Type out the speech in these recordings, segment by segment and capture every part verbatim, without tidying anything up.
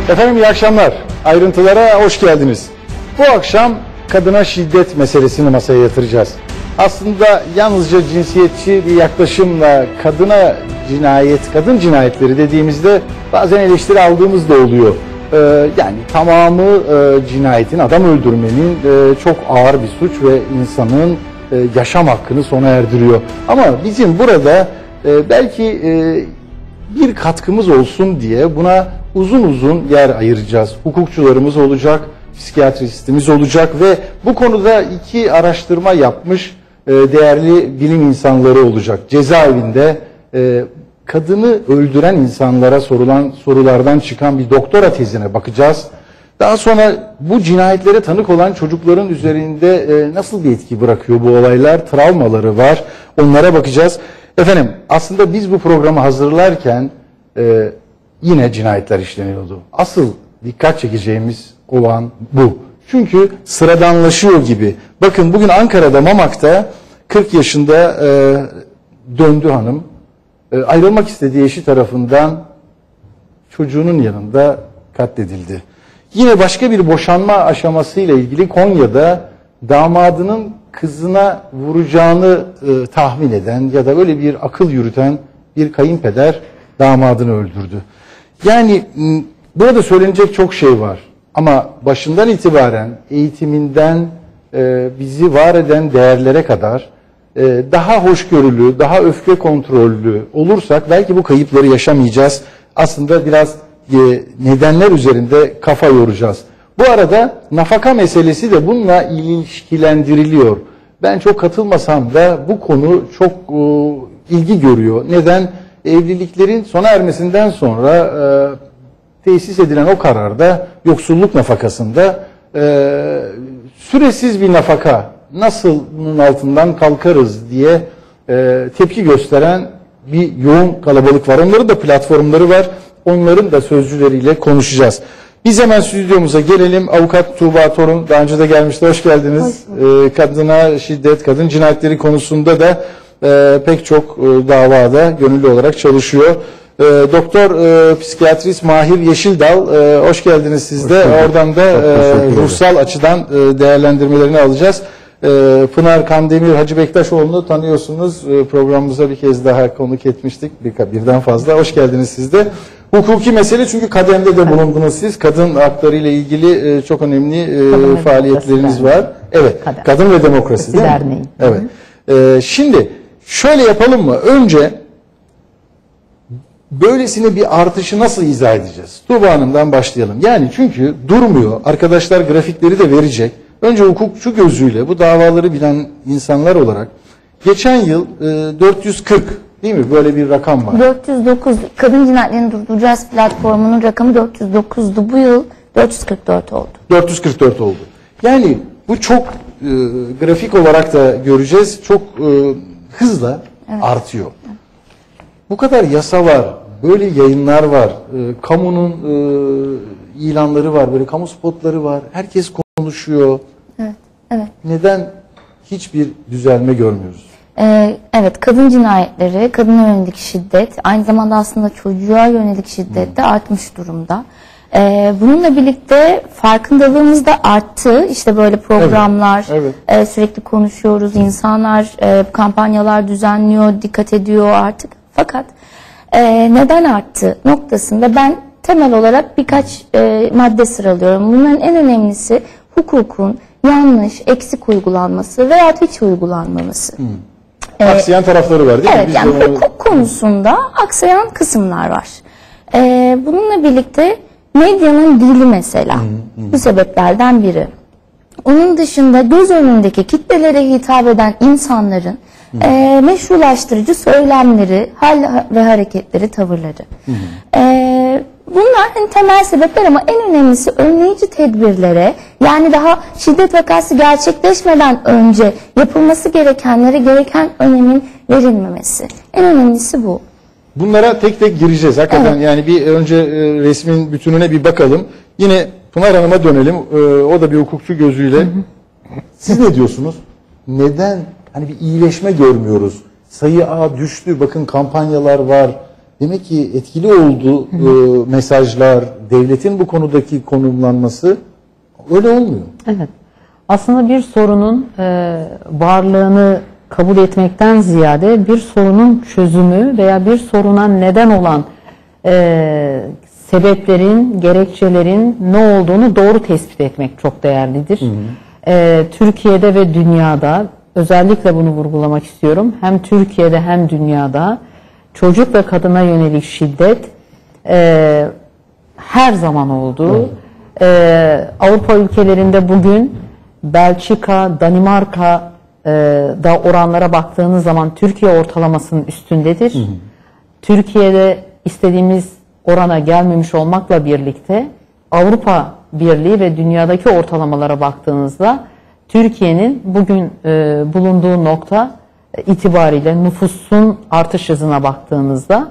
Efendim iyi akşamlar. Ayrıntılara hoş geldiniz. Bu akşam kadına şiddet meselesini masaya yatıracağız. Aslında yalnızca cinsiyetçi bir yaklaşımla kadına cinayet, kadın cinayetleri dediğimizde bazen eleştiri aldığımız da oluyor. Ee, yani tamamı e, cinayetin, adam öldürmenin e, çok ağır bir suç ve insanın e, yaşam hakkını sona erdiriyor. Ama bizim burada e, belki e, bir katkımız olsun diye buna uzun uzun yer ayıracağız. Hukukçularımız olacak, psikiyatristimiz olacak ve bu konuda iki araştırma yapmış e, değerli bilim insanları olacak. Cezaevinde e, kadını öldüren insanlara sorulan sorulardan çıkan bir doktora tezine bakacağız. Daha sonra bu cinayetlere tanık olan çocukların üzerinde e, nasıl bir etki bırakıyor bu olaylar, travmaları var, onlara bakacağız. Efendim aslında biz bu programı hazırlarken e, yine cinayetler işleniyordu. Asıl dikkat çekeceğimiz olan bu. Çünkü sıradanlaşıyor gibi. Bakın bugün Ankara'da Mamak'ta kırk yaşında e, döndü hanım. E, ayrılmak istediği eşi tarafından çocuğunun yanında katledildi. Yine başka bir boşanma aşamasıyla ilgili Konya'da damadının kızına vuracağını e, tahmin eden ya da böyle bir akıl yürüten bir kayınpeder damadını öldürdü. Yani burada söylenecek çok şey var. Ama başından itibaren eğitiminden e, bizi var eden değerlere kadar e, daha hoşgörülü, daha öfke kontrollü olursak belki bu kayıpları yaşamayacağız. Aslında biraz e, nedenler üzerinde kafa yoracağız. Bu arada nafaka meselesi de bununla ilişkilendiriliyor. Ben çok katılmasam da bu konu çok e, ilgi görüyor. Neden? Evliliklerin sona ermesinden sonra e, tesis edilen o kararda yoksulluk nafakasında e, süresiz bir nafaka nasıl bunun altından kalkarız diye e, tepki gösteren bir yoğun kalabalık var. Onların da platformları var. Onların da sözcüleriyle konuşacağız. Biz hemen stüdyomuza gelelim. Avukat Tuğba Torun daha önce de gelmişti. Hoş geldiniz. Hoş ee, kadına şiddet, kadın cinayetleri konusunda da e, pek çok e, davada gönüllü olarak çalışıyor. E, Doktor e, psikiyatrist Mahir Yeşildal, e, hoş geldiniz siz de. Oradan da e, ruhsal açıdan e, değerlendirmelerini alacağız. E, Pınar Kandemir Hacı Bektaşoğlu'nu tanıyorsunuz. E, programımıza bir kez daha konuk etmiştik. Bir, birden fazla. Hoş geldiniz siz de. Hukuki mesele çünkü kademde de bulundunuz siz. Kadın hakları ile ilgili e, çok önemli e, faaliyetleriniz var. Evet. Kadın, Kadın ve Demokrasi değil mi? Evet. E, şimdi şöyle yapalım mı? Önce böylesine bir artışı nasıl izah edeceğiz? Tuğba Hanım'dan başlayalım. Yani çünkü durmuyor. Arkadaşlar grafikleri de verecek. Önce hukukçu gözüyle bu davaları bilen insanlar olarak geçen yıl e, dört yüz kırk değil mi? Böyle bir rakam var. dört yüz dokuz Kadın Cinayetlerini Durduracağız platformunun rakamı dört yüz dokuzdu. Bu yıl dört yüz kırk dört oldu. dört yüz kırk dört oldu. Yani bu çok e, grafik olarak da göreceğiz. Çok e, hızla evet. artıyor. Evet. Bu kadar yasa var. Böyle yayınlar var. E, kamunun e, ilanları var. Böyle kamu spotları var. Herkes konuşuyor. Evet. Evet. Neden hiçbir düzelme görmüyoruz? Evet, kadın cinayetleri, kadına yönelik şiddet, aynı zamanda aslında çocuğa yönelik şiddet de artmış durumda. Bununla birlikte farkındalığımız da arttı. İşte böyle programlar, evet, evet. sürekli konuşuyoruz, insanlar kampanyalar düzenliyor, dikkat ediyor artık. Fakat neden arttı noktasında ben temel olarak birkaç madde sıralıyorum. Bunların en önemlisi hukukun yanlış, eksik uygulanması veya hiç uygulanmaması. Hmm. Aksayan tarafları var değil evet, mi? Evet yani onu... hukuk konusunda aksayan kısımlar var. Ee, bununla birlikte medyanın dili mesela hmm, hmm. bu sebeplerden biri. Onun dışında göz önündeki kitlelere hitap eden insanların hmm. e, meşrulaştırıcı söylemleri, hal ve hareketleri, tavırları. Hmm. E, bunlar hani temel sebepler ama en önemlisi önleyici tedbirlere, yani daha şiddet vakası gerçekleşmeden önce yapılması gerekenlere gereken önemin verilmemesi. En önemlisi bu. Bunlara tek tek gireceğiz hakikaten. Evet. Yani bir önce e, resmin bütününe bir bakalım. Yine Pınar Hanım'a dönelim. E, o da bir hukukçu gözüyle. Hı hı. Siz ne diyorsunuz? Neden hani bir iyileşme görmüyoruz? Sayı A düştü. Bakın kampanyalar var. Demek ki etkili oldu e, mesajlar, devletin bu konudaki konumlanması öyle olmuyor. Evet. Aslında bir sorunun e, varlığını kabul etmekten ziyade bir sorunun çözümü veya bir soruna neden olan e, sebeplerin, gerekçelerin ne olduğunu doğru tespit etmek çok değerlidir. Hı hı. E, Türkiye'de ve dünyada, özellikle bunu vurgulamak istiyorum, hem Türkiye'de hem dünyada çocuk ve kadına yönelik şiddet e, her zaman oldu. E, Avrupa ülkelerinde bugün Belçika, Danimarka e, da oranlara baktığınız zaman Türkiye ortalamasının üstündedir. Hı hı. Türkiye'de istediğimiz orana gelmemiş olmakla birlikte Avrupa Birliği ve dünyadaki ortalamalara baktığınızda Türkiye'nin bugün e, bulunduğu nokta itibariyle nüfusun artış hızına baktığınızda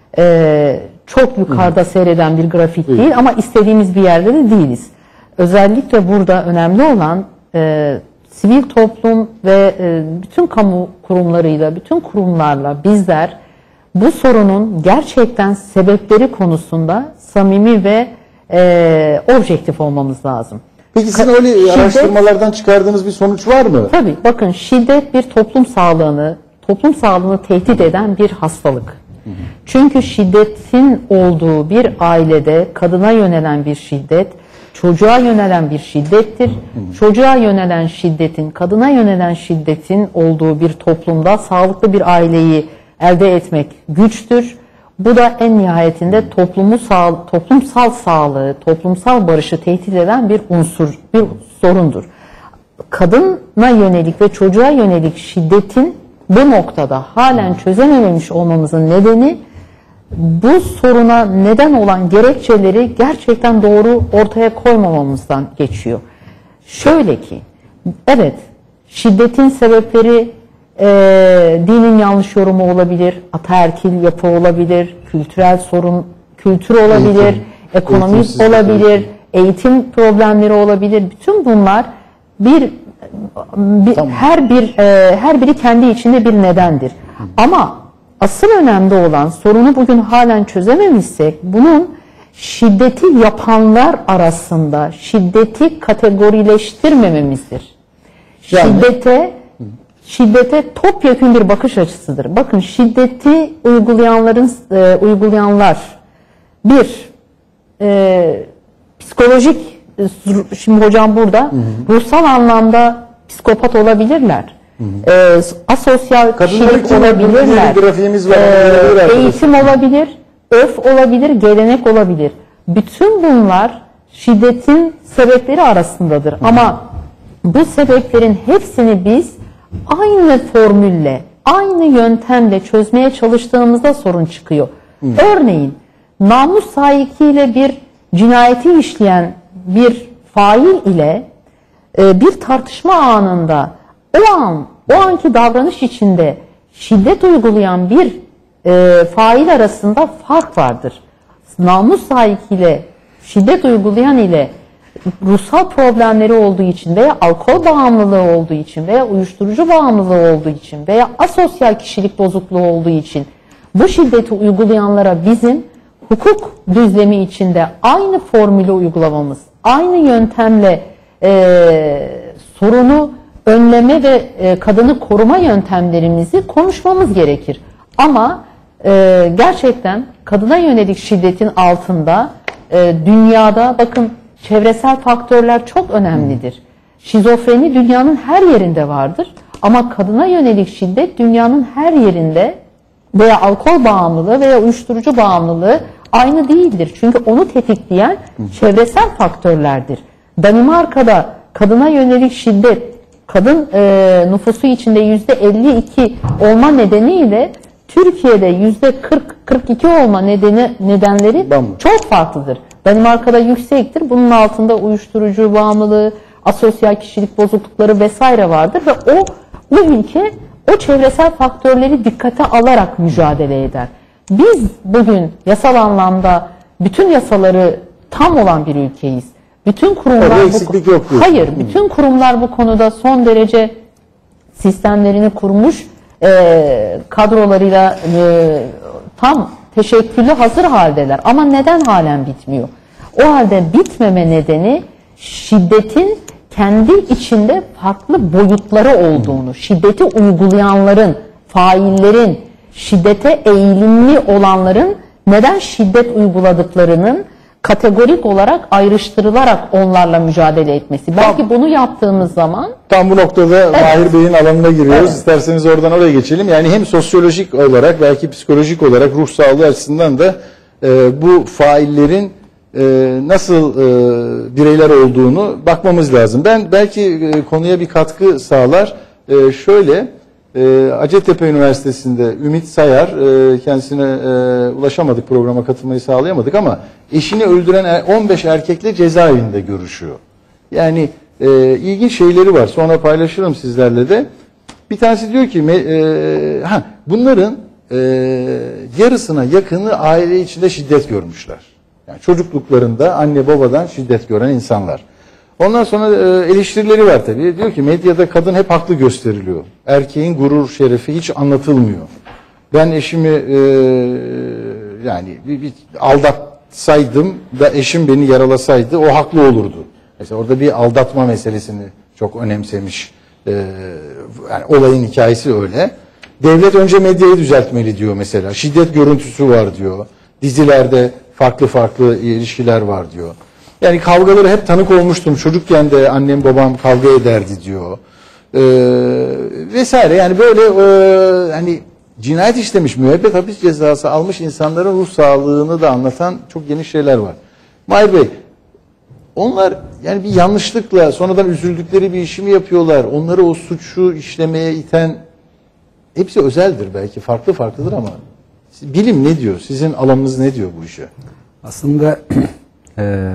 e, çok yukarıda seyreden bir grafik değil ama istediğimiz bir yerde de değiliz. Özellikle burada önemli olan e, sivil toplum ve e, bütün kamu kurumlarıyla, bütün kurumlarla bizler bu sorunun gerçekten sebepleri konusunda samimi ve e, objektif olmamız lazım. Peki sizin öyle şiddet, araştırmalardan çıkardığınız bir sonuç var mı? Tabii. Bakın, şiddet bir toplum sağlığını, toplum sağlığını tehdit eden bir hastalık. Hı hı. Çünkü şiddetin olduğu bir ailede kadına yönelen bir şiddet, çocuğa yönelen bir şiddettir. Hı hı. Çocuğa yönelen şiddetin, kadına yönelen şiddetin olduğu bir toplumda sağlıklı bir aileyi elde etmek güçtür. Bu da en nihayetinde toplumu sağ, toplumsal sağlığı, toplumsal barışı tehdit eden bir unsur, bir sorundur. Kadına yönelik ve çocuğa yönelik şiddetin bu noktada halen çözememiş olmamızın nedeni, bu soruna neden olan gerekçeleri gerçekten doğru ortaya koymamamızdan geçiyor. Şöyle ki, evet, şiddetin sebepleri e, dinin yanlış yorumu olabilir, ataerkil yapı olabilir, kültürel sorun, kültür olabilir, eğitim, ekonomik olabilir, eğitim problemleri olabilir. Bütün bunlar bir, bir tamam. her bir e, her biri kendi içinde bir nedendir. Hı. Ama asıl önemli olan, sorunu bugün halen çözememişsek, bunun şiddeti yapanlar arasında şiddeti kategorileştirmememizdir. Yani, şiddete şiddete topyekün bir bakış açısıdır. Bakın, şiddeti uygulayanların e, uygulayanlar bir e, psikolojik, e, şimdi hocam burada, hı hı. ruhsal anlamda psikopat olabilirler. Hı hı. E, asosyal kişilik olabilirler. E, eğitim olabilir, örf olabilir, gelenek olabilir. Bütün bunlar şiddetin sebepleri arasındadır. Hı hı. Ama bu sebeplerin hepsini biz aynı formülle, aynı yöntemle çözmeye çalıştığımızda sorun çıkıyor. Hı. Örneğin, namus sahikiyle bir cinayeti işleyen bir fail ile e, bir tartışma anında o an, o anki davranış içinde şiddet uygulayan bir e, fail arasında fark vardır. Namus sahikiyle şiddet uygulayan ile ruhsal problemleri olduğu için veya alkol bağımlılığı olduğu için veya uyuşturucu bağımlılığı olduğu için veya asosyal kişilik bozukluğu olduğu için bu şiddeti uygulayanlara bizim hukuk düzlemi içinde aynı formülü uygulamamız, aynı yöntemle e, sorunu önleme ve e, kadını koruma yöntemlerimizi konuşmamız gerekir. Ama e, gerçekten kadına yönelik şiddetin altında e, dünyada, bakın, çevresel faktörler çok önemlidir. Şizofreni dünyanın her yerinde vardır ama kadına yönelik şiddet dünyanın her yerinde veya alkol bağımlılığı veya uyuşturucu bağımlılığı aynı değildir. Çünkü onu tetikleyen çevresel faktörlerdir. Danimarka'da kadına yönelik şiddet kadın e, nüfusu içinde yüzde elli iki olma nedeniyle Türkiye'de yüzde kırk kırk iki olma nedeni nedenleri çok farklıdır. Danimarka'da yüksektir. Bunun altında uyuşturucu bağımlılığı, asosyal kişilik bozuklukları vesaire vardır ve o bu ülke o çevresel faktörleri dikkate alarak mücadele eder. Biz bugün yasal anlamda bütün yasaları tam olan bir ülkeyiz. Bütün kurumlar bu, yok hayır, bütün kurumlar bu konuda son derece sistemlerini kurmuş, e, kadrolarıyla e, tam teşekküllü hazır haldeler. Ama neden halen bitmiyor? O halde bitmeme nedeni şiddetin kendi içinde farklı boyutları olduğunu, şiddeti uygulayanların, faillerin, şiddete eğilimli olanların neden şiddet uyguladıklarının kategorik olarak ayrıştırılarak onlarla mücadele etmesi. Belki bunu yaptığımız zaman... Tam bu noktada Mahir Bey'in alanına giriyoruz. Evet. İsterseniz oradan oraya geçelim. Yani hem sosyolojik olarak, belki psikolojik olarak, ruh sağlığı açısından da e, bu faillerin e, nasıl e, bireyler olduğunu bakmamız lazım. Ben belki e, konuya bir katkı sağlar. E, şöyle, e, Hacettepe Üniversitesi'nde Ümit Sayar, e, kendisine e, ulaşamadık, programa katılmayı sağlayamadık ama eşini öldüren on beş erkekle cezaevinde görüşüyor. Yani e, ilginç şeyleri var. Sonra paylaşırım sizlerle de. Bir tanesi diyor ki e, ha, bunların e, yarısına yakını aile içinde şiddet görmüşler. Yani çocukluklarında anne babadan şiddet gören insanlar. Ondan sonra e, eleştirileri var tabii. Diyor ki medyada kadın hep haklı gösteriliyor. Erkeğin gurur şerefi hiç anlatılmıyor. Ben eşimi e, yani bir, bir aldatsaydım da eşim beni yaralasaydı o haklı olurdu. Mesela orada bir aldatma meselesini çok önemsemiş. E, yani olayın hikayesi öyle. Devlet önce medyayı düzeltmeli diyor mesela. Şiddet görüntüsü var diyor. Dizilerde farklı farklı ilişkiler var diyor. Yani kavgaları hep tanık olmuştum. Çocukken de annem babam kavga ederdi diyor. Ee, vesaire. Yani böyle e, hani cinayet işlemiş, müebbet hapis cezası almış insanların ruh sağlığını da anlatan çok geniş şeyler var. Mahir Bey, onlar yani bir yanlışlıkla sonradan üzüldükleri bir işi mi yapıyorlar? Onları o suçu işlemeye iten, hepsi özeldir belki, farklı farklıdır ama bilim ne diyor? Sizin alanınız ne diyor bu işe? Aslında e,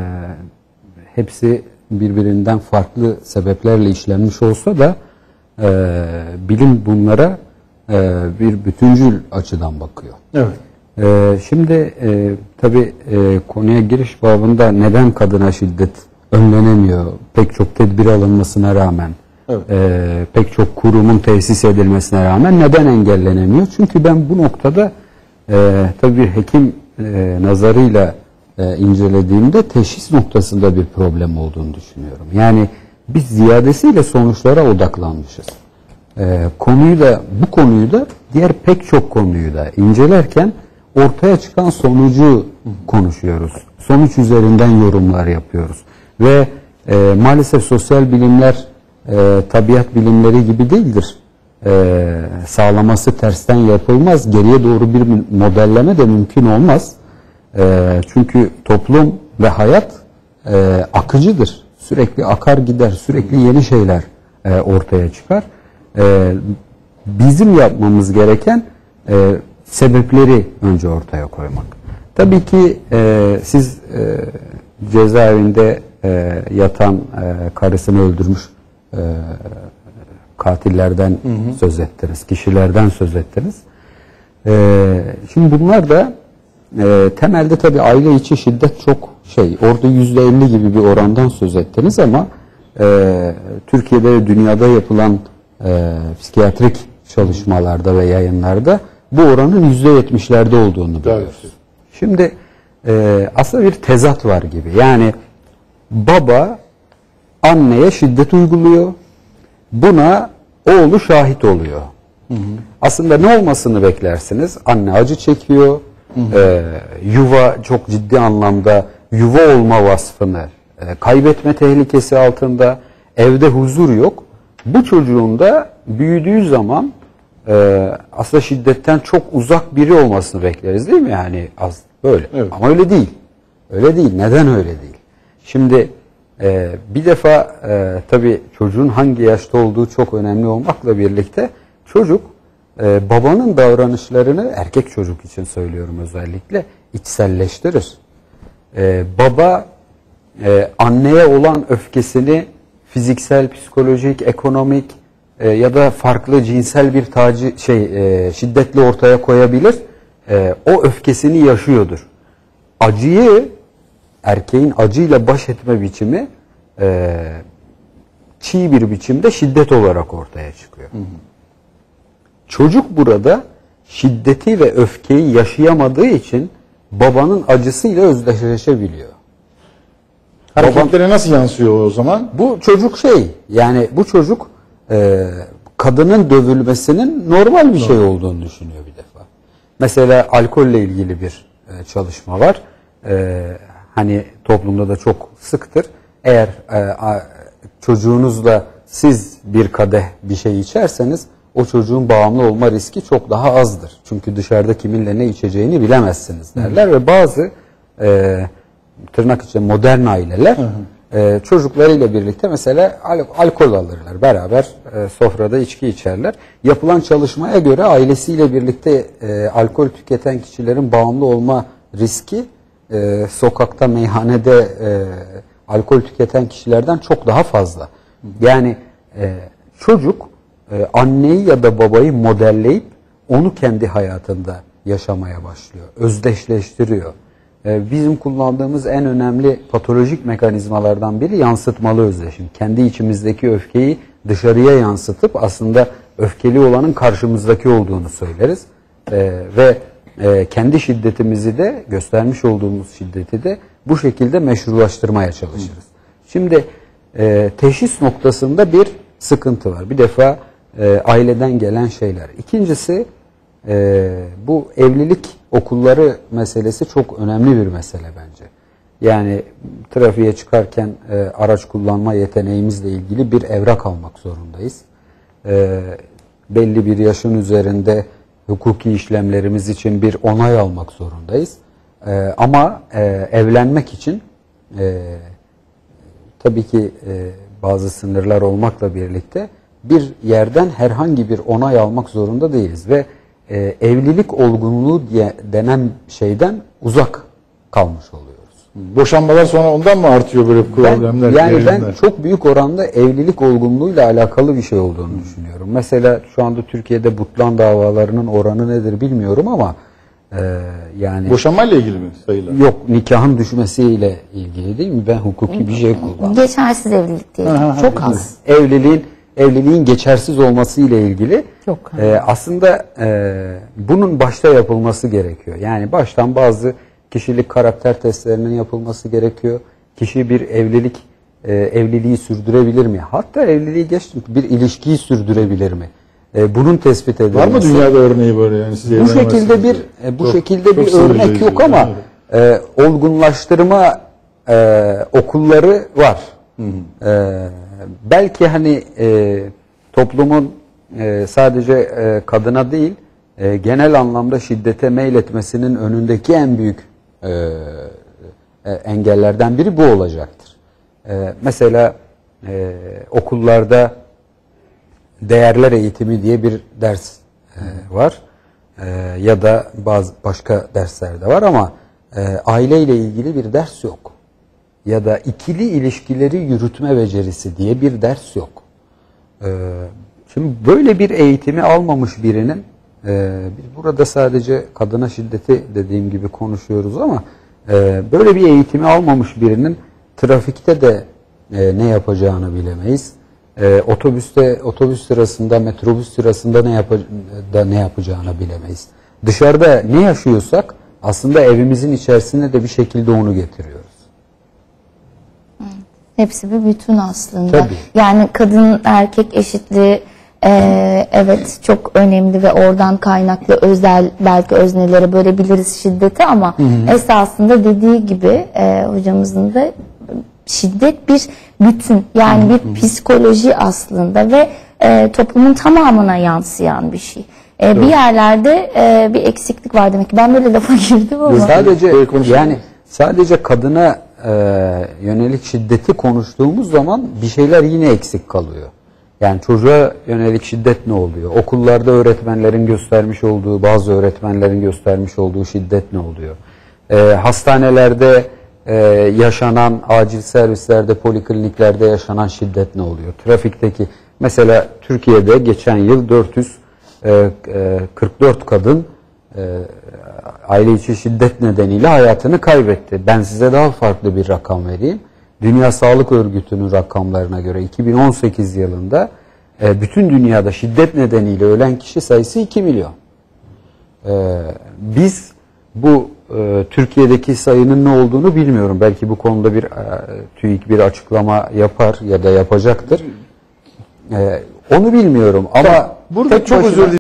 hepsi birbirinden farklı sebeplerle işlenmiş olsa da e, bilim bunlara e, bir bütüncül açıdan bakıyor. Evet. E, şimdi e, tabii e, konuya giriş babında neden kadına şiddet önlenemiyor? Pek çok tedbir alınmasına rağmen, evet. e, pek çok kurumun tesis edilmesine rağmen neden engellenemiyor? Çünkü ben bu noktada e, tabii bir hekim e, nazarıyla e, incelediğimde teşhis noktasında bir problem olduğunu düşünüyorum. Yani biz ziyadesiyle sonuçlara odaklanmışız. E, konuyu da bu konuyu da diğer pek çok konuyu da incelerken ortaya çıkan sonucu konuşuyoruz. Sonuç üzerinden yorumlar yapıyoruz. Ve e, maalesef sosyal bilimler e, tabiat bilimleri gibi değildir. E, sağlaması tersten yapılmaz. Geriye doğru bir modelleme de mümkün olmaz. E, çünkü toplum ve hayat e, akıcıdır. Sürekli akar gider. Sürekli yeni şeyler e, ortaya çıkar. E, bizim yapmamız gereken e, sebepleri önce ortaya koymak. Tabii ki e, siz e, cezaevinde e, yatan e, karısını öldürmüş e, katillerden hı hı. söz ettiniz, kişilerden söz ettiniz. E, şimdi bunlar da e, temelde tabii aile içi şiddet çok şey, orada yüzde elli gibi bir orandan söz ettiniz ama e, Türkiye'de ve dünyada yapılan e, psikiyatrik çalışmalarda ve yayınlarda bu oranın yüzde yetmişlerde olduğunu biliyoruz. Evet. Şimdi e, aslında bir tezat var gibi. Yani baba anneye şiddet uyguluyor. Buna oğlu şahit oluyor. Hı hı. Aslında ne olmasını beklersiniz? Anne acı çekiyor. Hı hı. E, yuva çok ciddi anlamda yuva olma vasfını e, kaybetme tehlikesi altında. Evde huzur yok. Bu çocuğun da büyüdüğü zaman e, aslında şiddetten çok uzak biri olmasını bekleriz değil mi? Yani az böyle. Evet. Ama öyle değil. Öyle değil. Neden öyle değil? Şimdi e, bir defa e, tabii çocuğun hangi yaşta olduğu çok önemli olmakla birlikte çocuk e, babanın davranışlarını, erkek çocuk için söylüyorum özellikle, içselleştirir. E, baba e, anneye olan öfkesini fiziksel, psikolojik, ekonomik e, ya da farklı cinsel bir taci, şey e, şiddetle ortaya koyabilir. E, o öfkesini yaşıyordur. Acıyı, erkeğin acıyla baş etme biçimi e, çiğ bir biçimde şiddet olarak ortaya çıkıyor. Hı hı. Çocuk burada şiddeti ve öfkeyi yaşayamadığı için babanın acısıyla özdeşleşebiliyor. Hareketlere nasıl yansıyor o zaman? Bu çocuk şey, yani bu çocuk e, kadının dövülmesinin normal bir şey olduğunu düşünüyor bir defa. Mesela alkolle ilgili bir e, çalışma var. E, hani toplumda da çok sıktır. Eğer e, a, çocuğunuzla siz bir kadeh bir şey içerseniz o çocuğun bağımlı olma riski çok daha azdır. Çünkü dışarıda kiminle ne içeceğini bilemezsiniz derler. Hı. Ve bazı e, tırnak içinde modern aileler hı hı. E, çocuklarıyla birlikte mesela al, alkol alırlar. Beraber e, sofrada içki içerler. Yapılan çalışmaya göre ailesiyle birlikte e, alkol tüketen kişilerin bağımlı olma riski e, sokakta, meyhanede e, alkol tüketen kişilerden çok daha fazla. Yani e, çocuk e, anneyi ya da babayı modelleyip onu kendi hayatında yaşamaya başlıyor. Özdeşleştiriyor. E, bizim kullandığımız en önemli patolojik mekanizmalardan biri yansıtmalı özdeşim. Kendi içimizdeki öfkeyi dışarıya yansıtıp aslında öfkeli olanın karşımızdaki olduğunu söyleriz. E, ve e, kendi şiddetimizi de, göstermiş olduğumuz şiddeti de bu şekilde meşrulaştırmaya çalışırız. Şimdi e, teşhis noktasında bir sıkıntı var. Bir defa e, aileden gelen şeyler. İkincisi e, bu evlilik okulları meselesi çok önemli bir mesele bence. Yani trafiğe çıkarken e, araç kullanma yeteneğimizle ilgili bir evrak almak zorundayız. E, belli bir yaşın üzerinde hukuki işlemlerimiz için bir onay almak zorundayız. E, ama e, evlenmek için e, tabii ki e, bazı sınırlar olmakla birlikte bir yerden herhangi bir onay almak zorunda değiliz ve e, evlilik olgunluğu diye denen şeyden uzak kalmış oluyoruz. Boşanmalar sonra ondan mı artıyor böyle problemler? Ben, yani gerilimler? ben çok büyük oranda evlilik olgunluğuyla alakalı bir şey olduğunu hmm. düşünüyorum. Mesela şu anda Türkiye'de butlan davalarının oranı nedir bilmiyorum ama e, yani boşanmayla ilgili mi sayılar? Yok, nikahın düşmesiyle ilgili değil mi? Ben hukuki hmm. bir şey kullandım. Geçersiz evlilik değil. Ha, ha, çok ha, az. Evliliğin evliliğin geçersiz olması ile ilgili Çok e, aslında e, bunun başta yapılması gerekiyor. Yani baştan bazı kişilik karakter testlerinin yapılması gerekiyor. Kişi bir evlilik e, evliliği sürdürebilir mi? Hatta evliliği geçtim, bir ilişkiyi sürdürebilir mi? E, bunun tespit edilmesi. Var mı dünyada örneği böyle yani siz bu şekilde bir e, bu çok, şekilde bir örnek yok ama e, olgunlaştırma e, okulları var. Hı hı. E, belki hani e, toplumun e, sadece e, kadına değil e, genel anlamda şiddete meyletmesinin önündeki en büyük e, e, engellerden biri bu olacaktır. E, mesela e, okullarda değerler eğitimi diye bir ders e, var e, ya da bazı başka dersler de var ama e, aileyle ilgili bir ders yok. Ya da ikili ilişkileri yürütme becerisi diye bir ders yok. Ee, şimdi böyle bir eğitimi almamış birinin, e, biz burada sadece kadına şiddeti dediğim gibi konuşuyoruz ama e, böyle bir eğitimi almamış birinin trafikte de e, ne yapacağını bilemeyiz. E, otobüste, otobüs sırasında, metrobüs sırasında ne, yap da ne yapacağını bilemeyiz. Dışarıda ne yaşıyorsak aslında evimizin içerisinde de bir şekilde onu getiriyoruz. Hepsi bir bütün aslında. Tabii. Yani kadın erkek eşitliği e, evet çok önemli ve oradan kaynaklı özel belki öznelere bölebiliriz şiddeti ama hı hı. esasında dediği gibi e, hocamızın da şiddet bir bütün yani hı hı. bir psikoloji aslında ve e, toplumun tamamına yansıyan bir şey. E, bir yerlerde e, bir eksiklik var demek ki. Ben böyle lafa girdim ama. Sadece yani sadece kadına e, yönelik şiddeti konuştuğumuz zaman bir şeyler yine eksik kalıyor. Yani çocuğa yönelik şiddet ne oluyor? Okullarda öğretmenlerin göstermiş olduğu, bazı öğretmenlerin göstermiş olduğu şiddet ne oluyor? E, hastanelerde e, yaşanan, acil servislerde, polikliniklerde yaşanan şiddet ne oluyor? Trafikteki, mesela Türkiye'de geçen yıl dört yüz kırk dört kadın e, aile içi şiddet nedeniyle hayatını kaybetti. Ben size daha farklı bir rakam vereyim. Dünya Sağlık Örgütü'nün rakamlarına göre iki bin on sekiz yılında e, bütün dünyada şiddet nedeniyle ölen kişi sayısı iki milyon. Ee, biz bu e, Türkiye'deki sayının ne olduğunu bilmiyorum. Belki bu konuda bir e, TÜİK bir açıklama yapar ya da yapacaktır. Ee, onu bilmiyorum ama Burada tek çok başına- özür dilerim.